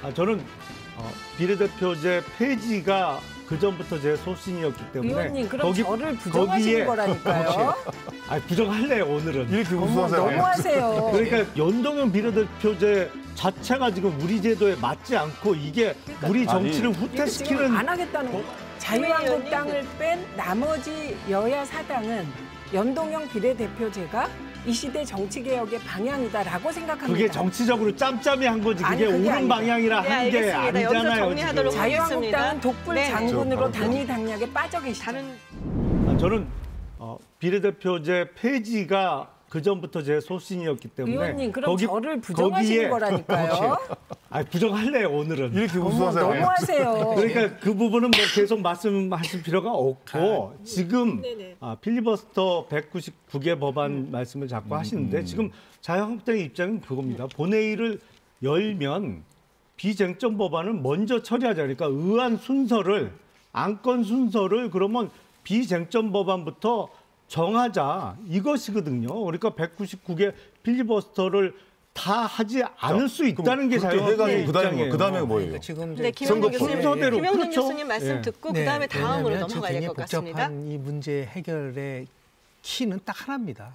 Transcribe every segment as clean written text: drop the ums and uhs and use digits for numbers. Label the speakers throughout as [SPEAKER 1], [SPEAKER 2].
[SPEAKER 1] 저는 비례대표제 폐지가 그전부터 제 소신이었기 때문에
[SPEAKER 2] 의원님 그럼 저를 부정하시는 거라니까요.
[SPEAKER 1] 부정할래요 오늘은.
[SPEAKER 3] 이렇게 우수하세요.
[SPEAKER 2] 너무하세요.
[SPEAKER 1] 그러니까 연동형 비례대표제 자체가 지금 우리 제도에 맞지 않고 이게 우리 정치를 후퇴시키는
[SPEAKER 2] 안 하겠다는 자유한국당을 뺀 나머지 여야 사당은 연동형 비례대표제가 이 시대 정치개혁의 방향이다라고 생각합니다.
[SPEAKER 1] 그게 정치적으로 짬짬이 한 거지. 그게 옳은 방향이라 한 게 아니잖아요. 지금.
[SPEAKER 2] 자유한국당은 독불 장군으로 당리당략에 빠져 계시다는.
[SPEAKER 1] 저는 비례대표제 폐지가 그전부터 제 소신이었기 때문에
[SPEAKER 2] 의원님 그럼 저를 부정하시는 거라니까요.
[SPEAKER 1] 부정할래요 오늘은.
[SPEAKER 3] 이렇게 우수하세요.
[SPEAKER 2] 너무하세요.
[SPEAKER 1] 그러니까 그 부분은 뭐 계속 말씀하실 필요가 없고 지금 필리버스터 199개 법안 말씀을 자꾸 하시는데 지금 자유한국당의 입장은 그겁니다. 본회의를 열면 비쟁점 법안을 먼저 처리하자. 그러니까 의안 순서를 안건 순서를 그러면 비쟁점 법안부터 정하자 이것이거든요. 그러니까 199개 필리버스터를 다 하지 않을 수 있다는 게 자유한국당의 입장이에요.
[SPEAKER 3] 그다음에 뭐예요?
[SPEAKER 4] 지금 김영준 교수님 말씀 듣고 그다음에 다음으로 넘어가야 될 것 같습니다.
[SPEAKER 5] 복잡한 이 문제 해결의 키는 딱 하나입니다.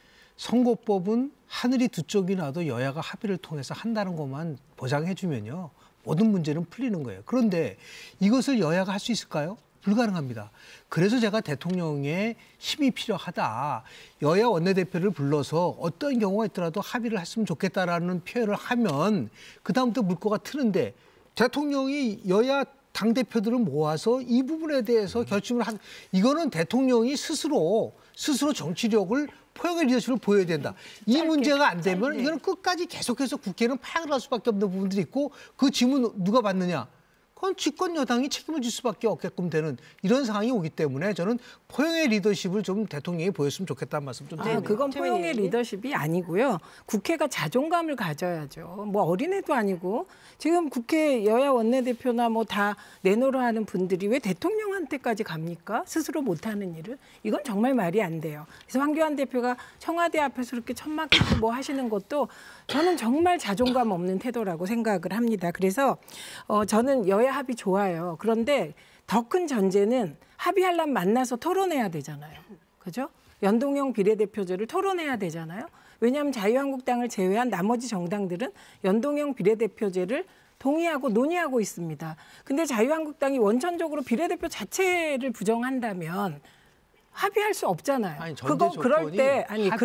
[SPEAKER 5] 선거법은 하늘이 두 쪽이 나도 여야가 합의를 통해서 한다는 것만 보장해 주면요. 모든 문제는 풀리는 거예요. 그런데 이것을 여야가 할 수 있을까요? 불가능합니다. 그래서 제가 대통령의 힘이 필요하다. 여야 원내대표를 불러서 어떤 경우가 있더라도 합의를 했으면 좋겠다라는 표현을 하면 그다음부터 물꼬가 트는데 대통령이 여야 당대표들을 모아서 이 부분에 대해서 결심을 이거는 대통령이 스스로 정치력을 포용의 리더십을 보여야 된다. 이 문제가 안 되면 이거는 끝까지 계속해서 국회는 파행을 할 수밖에 없는 부분들이 있고 그 짐은 누가 받느냐. 그건 집권 여당이 책임을 질 수밖에 없게끔 되는 이런 상황이 오기 때문에 저는 포용의 리더십을 좀 대통령이 보였으면 좋겠다는 말씀 좀 드립니다.
[SPEAKER 2] 그건 포용의 리더십이 아니고요. 국회가 자존감을 가져야죠. 뭐 어린애도 아니고 지금 국회 여야 원내대표나 뭐 다 내놓으라 하는 분들이 왜 대통령한테까지 갑니까? 스스로 못하는 일을. 이건 정말 말이 안 돼요. 그래서 황교안 대표가 청와대 앞에서 이렇게 천막히고 뭐 하시는 것도 저는 정말 자존감 없는 태도라고 생각을 합니다. 그래서 저는 여야 합의 좋아요. 그런데 더 큰 전제는 합의하려면 만나서 토론해야 되잖아요. 그죠? 연동형 비례대표제를 토론해야 되잖아요. 왜냐하면 자유한국당을 제외한 나머지 정당들은 연동형 비례대표제를 동의하고 논의하고 있습니다. 근데 자유한국당이 원천적으로 비례대표 자체를 부정한다면 합의할 수 없잖아요.
[SPEAKER 5] 아니,
[SPEAKER 2] 그럴 때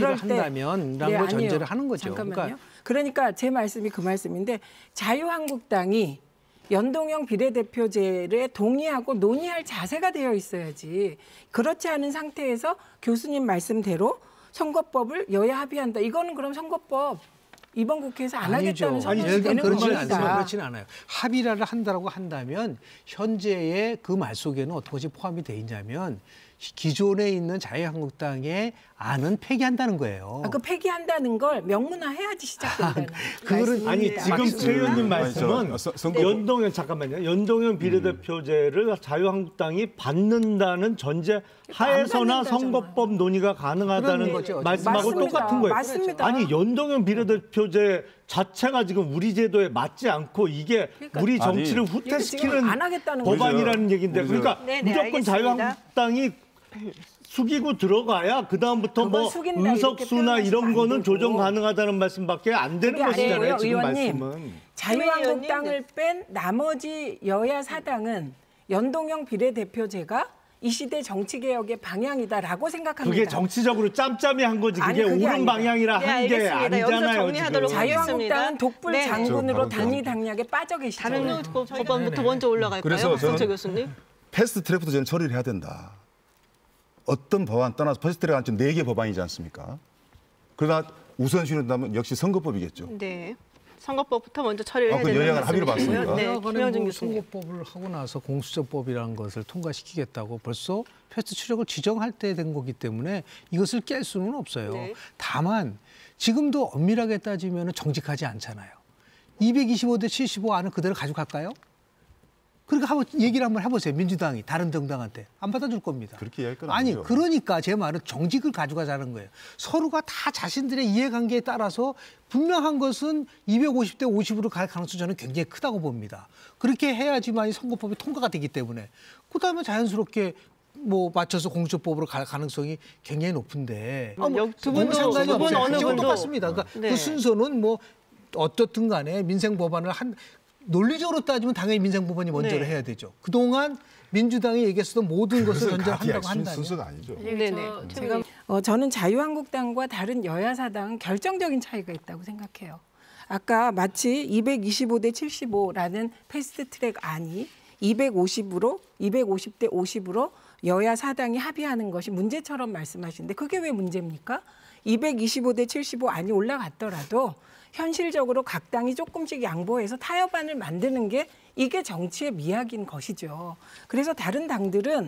[SPEAKER 5] 한다면라는 걸 전제를 하는 거죠.
[SPEAKER 2] 잠깐만요. 그러니까 제 말씀이 그 말씀인데 자유한국당이 연동형 비례대표제에 동의하고 논의할 자세가 되어 있어야지. 그렇지 않은 상태에서 교수님 말씀대로 선거법을 여야 합의한다. 이거는 그럼 선거법 이번 국회에서 안 하겠다는 선언이 되는 겁니다.
[SPEAKER 5] 그렇지는 않아요. 합의를 한다고 한다면 현재의 그 말 속에는 어떻게 포함이 돼 있냐면 기존에 있는 자유한국당의 안은 폐기한다는 거예요.
[SPEAKER 2] 그 폐기한다는 걸 명문화해야지 시작된다는
[SPEAKER 1] 그거는 아니 지금 최 의원님 말씀은 연동형 비례대표제를 자유한국당이 받는다는 전제 하에서나 선거법 논의가 가능하다는 말씀하고
[SPEAKER 2] 맞습니다.
[SPEAKER 1] 똑같은 거예요.
[SPEAKER 2] 맞습니다.
[SPEAKER 1] 아니 연동형 비례대표제 자체가 지금 우리 제도에 맞지 않고 이게 우리 정치를 후퇴시키는 법안이라는 얘기인데 그러니까 무조건 자유한국당이 숙이고 들어가야 그다음부터 뭐 의석수나 이런 거는 조정 가능하다는 말씀밖에 안 되는 것이잖아요. 지금
[SPEAKER 2] 의원님,
[SPEAKER 1] 말씀은.
[SPEAKER 2] 자유한국당을 뺀 나머지 여야 사당은 연동형 비례대표제가 이 시대 정치개혁의 방향이다라고 생각합니다.
[SPEAKER 1] 그게 정치적으로 짬짬이 한 거지. 그게 옳은 방향이라 한 게 아니잖아요. 지금.
[SPEAKER 2] 자유한국당은 독불 장군으로 당리당략에 빠져 계시잖아요.
[SPEAKER 4] 다른 법안부터 먼저 올라갈까요?
[SPEAKER 3] 그래서 저는
[SPEAKER 4] 교수님.
[SPEAKER 3] 패스트트랙부터 저는 처리를 해야 된다. 어떤 법안 떠나서 패스트트랙은 지금 4개 법안이지 않습니까? 그러나 우선순위로 한다면 역시 선거법이겠죠.
[SPEAKER 4] 네. 선거법부터 먼저 처리를 해야 되는
[SPEAKER 3] 여야가 합의를 봤습니까?
[SPEAKER 4] 네, 김영준 교수님.
[SPEAKER 5] 선거법을 하고 나서 공수처법이라는 것을 통과시키겠다고 벌써 패스트트랙을 지정할 때 된 거기 때문에 이것을 깰 수는 없어요.
[SPEAKER 4] 네.
[SPEAKER 5] 다만 지금도 엄밀하게 따지면 정직하지 않잖아요. 225대 75 안을 그대로 가져갈까요? 그러니까 한번 얘기를 한번 해보세요. 민주당이 다른 정당한테 안 받아줄 겁니다.
[SPEAKER 3] 그렇게 이야기할 건
[SPEAKER 5] 아니
[SPEAKER 3] 아니죠.
[SPEAKER 5] 그러니까 제 말은 정직을 가져가자는 거예요. 서로가 다 자신들의 이해관계에 따라서 분명한 것은 250대 50으로 갈 가능성이 저는 굉장히 크다고 봅니다. 그렇게 해야지만 선거법이 통과가 되기 때문에 그다음에 자연스럽게 뭐 맞춰서 공수처법으로 갈 가능성이 굉장히 높은데
[SPEAKER 4] 두 분도
[SPEAKER 5] 상관이
[SPEAKER 4] 두 분
[SPEAKER 5] 없어요.
[SPEAKER 4] 어느 분도
[SPEAKER 5] 똑같습니다. 그러니까
[SPEAKER 4] 네.
[SPEAKER 5] 그 순서는 뭐 어떻든 간에 민생 법안을 논리적으로 따지면 당연히 민생 법안이 먼저를
[SPEAKER 4] 네.
[SPEAKER 5] 해야 되죠. 그동안 민주당이 얘기했었던 모든 것을 먼저 한다고 한다면
[SPEAKER 3] 순서가 아니죠.
[SPEAKER 4] 네네.
[SPEAKER 2] 제가 저는 자유한국당과 다른 여야 사당은 결정적인 차이가 있다고 생각해요. 아까 마치 225대 75라는 패스트트랙 안이 250으로 250대 50으로 여야 사당이 합의하는 것이 문제처럼 말씀하시는데 그게 왜 문제입니까? 225대 75 안이 올라갔더라도 현실적으로 각 당이 조금씩 양보해서 타협안을 만드는 게 이게 정치의 미학인 것이죠. 그래서 다른 당들은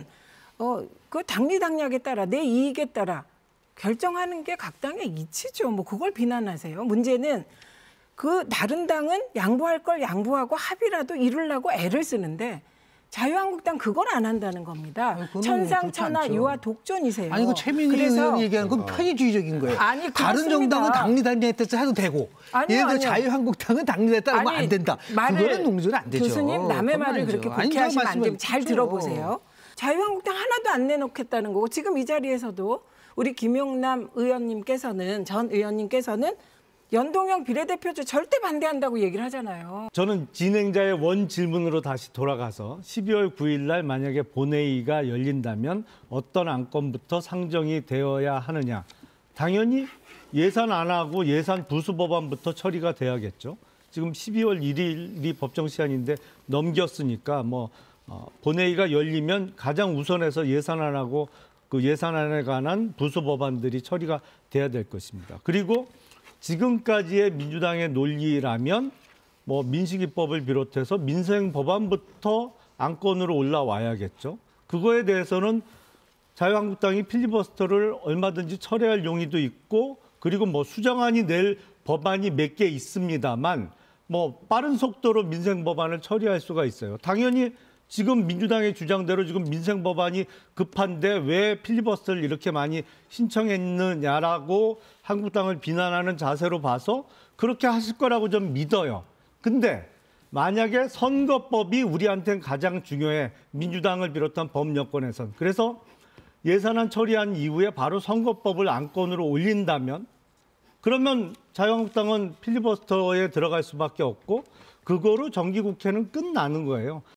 [SPEAKER 2] 그 당리당략에 따라 내 이익에 따라 결정하는 게 각 당의 이치죠. 뭐 그걸 비난하세요. 문제는 그 다른 당은 양보할 걸 양보하고 합의라도 이루려고 애를 쓰는데 자유한국당 그걸 안 한다는 겁니다.
[SPEAKER 5] 그거는
[SPEAKER 2] 천상천하
[SPEAKER 5] 그렇지 않죠.
[SPEAKER 2] 유아 독존이세요.
[SPEAKER 5] 아니 그 최민희 의원이 얘기하는 건 편의주의적인 거예요.
[SPEAKER 2] 아니,
[SPEAKER 5] 다른
[SPEAKER 2] 그렇습니다.
[SPEAKER 5] 정당은 당리당략에 따라서 해도 되고
[SPEAKER 2] 아니요,
[SPEAKER 5] 얘들
[SPEAKER 2] 아니요.
[SPEAKER 5] 자유한국당은 당리당략에 따르면 안 된다. 그거는 논리는 안 되죠.
[SPEAKER 2] 교수님 남의
[SPEAKER 5] 그건
[SPEAKER 2] 말을
[SPEAKER 5] 아니죠.
[SPEAKER 2] 그렇게
[SPEAKER 5] 아니,
[SPEAKER 2] 국회 하시면 안
[SPEAKER 5] 말씀은
[SPEAKER 2] 됩니다. 잘
[SPEAKER 5] 그렇죠.
[SPEAKER 2] 들어보세요. 자유한국당 하나도 안 내놓겠다는 거고 지금 이 자리에서도 우리 김용남 의원님께서는 전 의원님께서는 연동형 비례대표제 절대 반대한다고 얘기를 하잖아요.
[SPEAKER 1] 저는 진행자의 원 질문으로 다시 돌아가서 12월 9일 날 만약에 본회의가 열린다면 어떤 안건부터 상정이 되어야 하느냐. 당연히 예산 안 하고 예산 부수 법안부터 처리가 돼야겠죠. 지금 12월 1일이 법정 시한인데 넘겼으니까 본회의가 열리면 가장 우선해서 예산안하고 그 예산안에 관한 부수 법안들이 처리가 돼야 될 것입니다. 그리고 지금까지의 민주당의 논리라면 민식이법을 비롯해서 민생 법안부터 안건으로 올라와야겠죠. 그거에 대해서는 자유한국당이 필리버스터를 얼마든지 철회할 용의도 있고 그리고 수정안이 낼 법안이 몇 개 있습니다만 빠른 속도로 민생 법안을 처리할 수가 있어요. 당연히 지금 민주당의 주장대로 지금 민생 법안이 급한데 왜 필리버스터를 이렇게 많이 신청했느냐라고 한국당을 비난하는 자세로 봐서 그렇게 하실 거라고 좀 믿어요. 근데 만약에 선거법이 우리한테는 가장 중요해. 민주당을 비롯한 범여권에선. 그래서 예산안 처리한 이후에 바로 선거법을 안건으로 올린다면 그러면 자유한국당은 필리버스터에 들어갈 수밖에 없고 그거로 정기국회는 끝나는 거예요.